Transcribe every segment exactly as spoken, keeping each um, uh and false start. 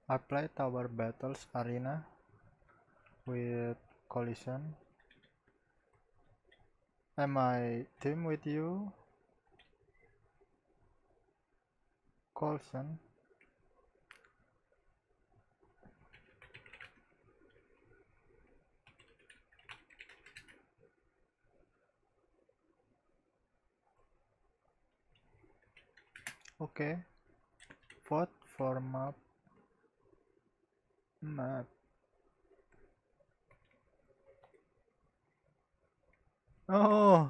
I play Tower Battles Arena with Collision. Am I team with you, Colson? Okay. Vote for map. Map. Oh.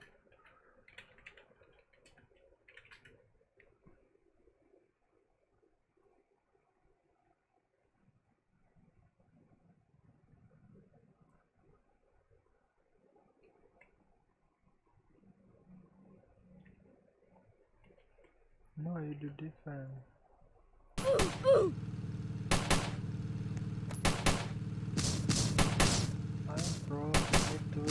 No, you do defend. I'm pro. Me too.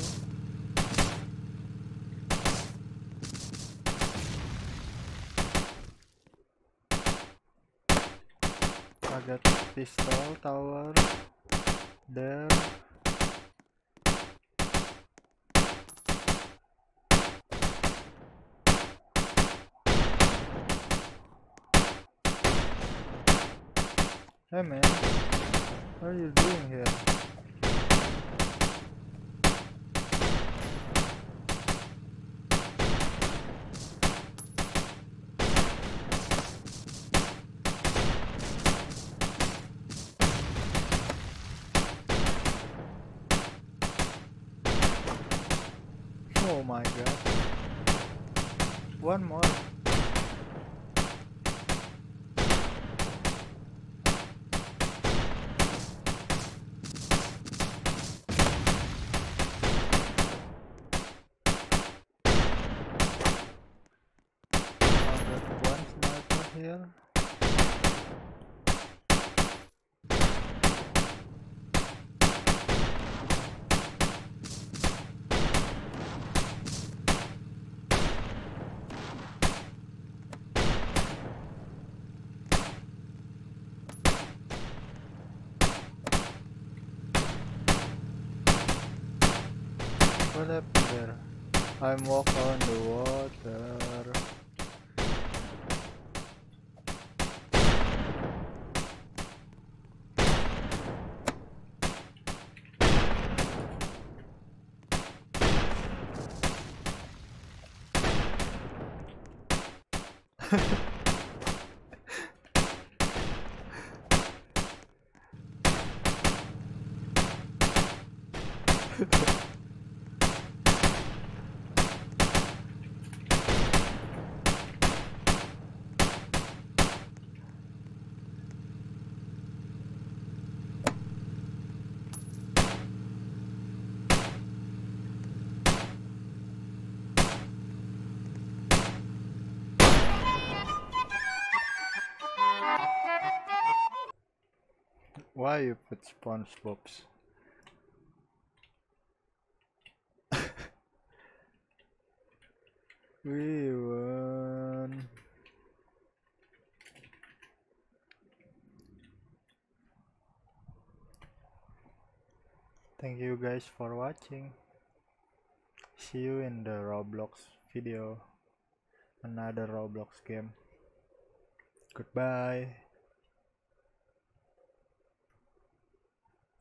I got pistol tower there. Hey man, what are you doing here? Oh my god. One more. Here. What happened there? I'm walking on the water. Why you put SpongeBob's? We won. Thank you guys for watching. See you in the Roblox video. Another Roblox game. Goodbye.